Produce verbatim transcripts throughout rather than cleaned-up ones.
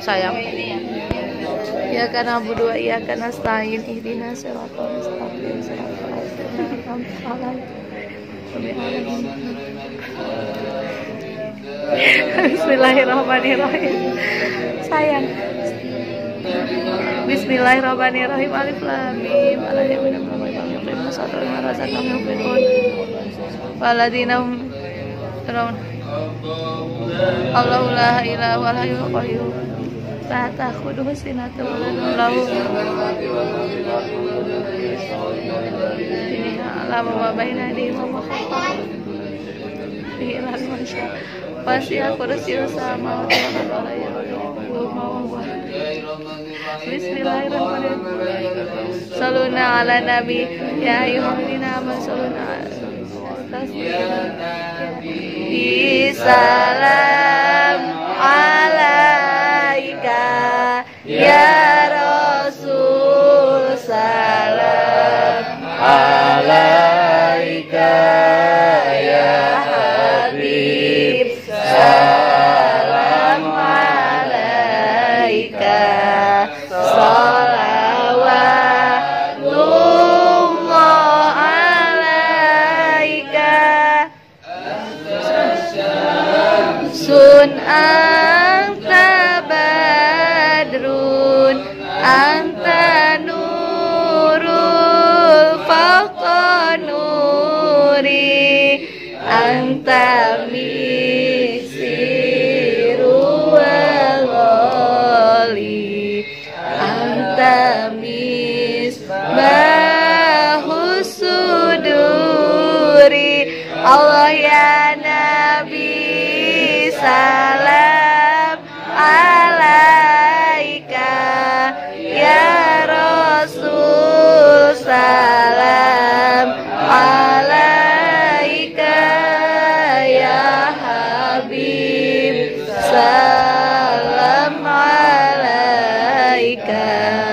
sayang. Ya karena berdua ya karena stain ihdinas siratal mustaqim siratal ladzina an'amta alaihim. Bismillahirrahmanirrahim. Sayang. Bismillahirrahmanirrahim. Alif lam mim. Allahu la ilaha wal hayyul qayyum. La ta'khudhuhu sinatun wa la nawm lahu ma baina yadayhi wa ma khalfahu. Wasi'a kursiyyuhu samawati wal ardi wa huwa. Bismillahirrahmanirrahim. Saluna ala nabi ya ayyuhalladzina amanu saluna Salam alaika ya Rasul, salam alaika ya Habib, salam alaika salawatullah alaika sun anta badrun anta nurul fawqa nuri anta misiru wali anta misbahus suduri. Allah ya Nabi salam alaika ya Rasul, salam alaika ya Habib, salam alaika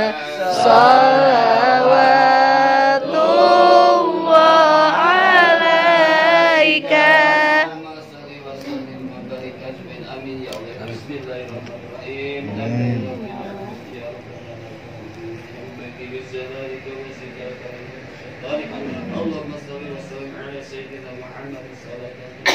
salawatullah alaika. اللهم صل وسلم على سيدنا محمد صلاة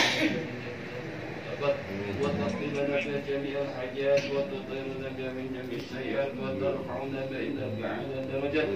وتغفر لنا بها جميع الحاجات وتطهرنا بها من جميع السيئات وترفعنا بإلى أعلى الدرجات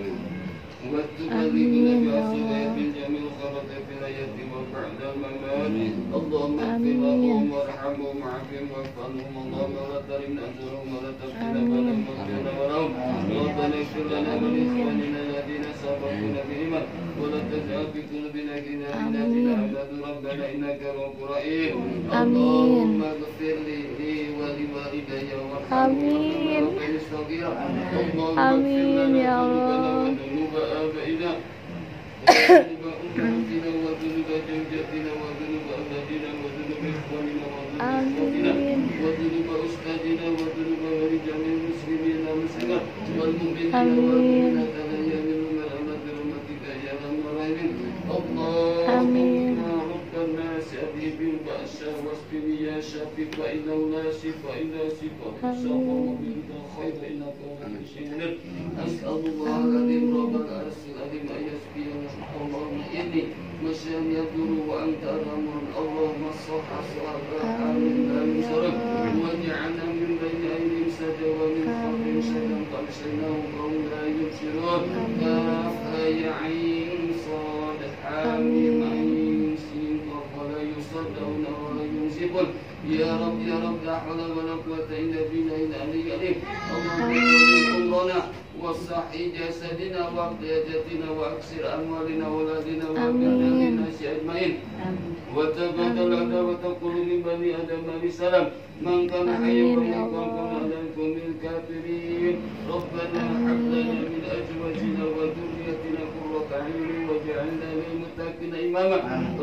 وتبلغنا بها صلاة من جميع الخطايا في الحياة وبعد الممات. اللهم اغفر لهم وارحمهم وعافهم واعف عنهم. اللهم لا تحرمنا أجرهم ولا تفتنا بلا مغفر ولهم. ربنا اغفر لنا ولإخواننا الذين سبقونا بالإيمان ولا تجعل في قلوبنا غلا للذين آمنوا ربنا إنك رؤوف رحيم. اللهم اغفر لي ولوالدي وارحمهم ربنا الصغيرة. اللهم اغفر لنا ذنوبنا وذنوب آبائنا وذنوب أمهاتنا وذنوب زوجاتنا وذنوب أولادنا وذنوب إخواننا وذنوب أخواتنا وذنوب أستاذنا وذنوب رجال المسلمين والمسلمات والمؤمنين والمؤمنات الأحياء منهم والأموات برحمتك يا أرحم الراحمين. اللهم رب الناس أذهب البأس واشفني يا شافي فإنه لا شفاء إلا شفاء شفاء منك خير إنك على كل شيء قدير. أسأل الله العظيم رب العرش العظيم أن يشفينا. اللهم إني مشان يدور وأنت أرحم. اللهم صح صلاة آمين آمين سرق واجعلنا من بين أيديهم سدا ومن خلفهم سدا قد سيناهم قوم لا يبصرون. كاف يا عين صاد حاميم عين سين قاف ولا يصدقون ولا ينزفون. يا رب يا رب لا حول ولا قوة إلا بالله العلي العظيم. اللهم اغفر لنا وصحي جسدنا وقيادتنا واكسر اموالنا واولادنا وابنا للناس اجمعين وتبادل عداوة كل من بني ادم بسلام من كان حيا ومن كان عليكم الكافرين. ربنا هب لنا من ازواجنا وذريتنا قرة اعين واجعلنا للمتقين اماما.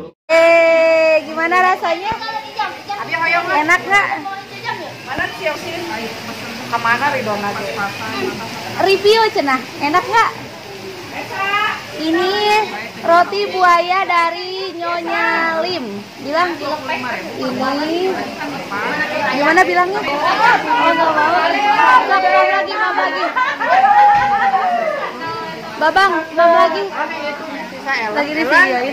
Eh, gimana rasanya? Enak nggak? Mana sih sih? Kemana Ridona? Review cenah, enak nggak? Ini roti buaya dari Nyonya Nyonya Lim. Bilang ini gimana bilangnya? Oh, nggak mau. Sok, mam lagi, mam lagi. Babang, mam lagi. Lagi di videoin.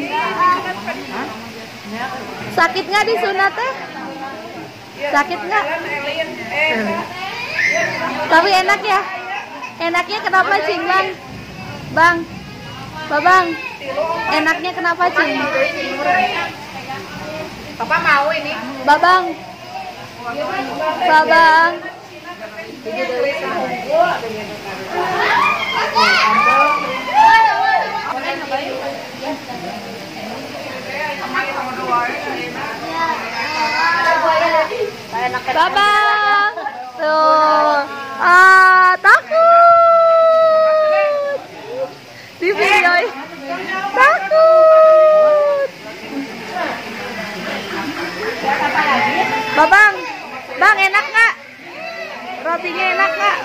Sakit nggak disunat teh? Sakit nggak? Tapi enak ya? Enaknya kenapa cing bang? Bang, babang, enaknya kenapa cing? Papa mau ini. Babang, babang. Babang, tuh, ah takut di video takut. Babang, bang enak nggak? Rotinya enak nggak?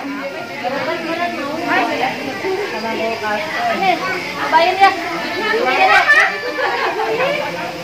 Nih, cobain ya.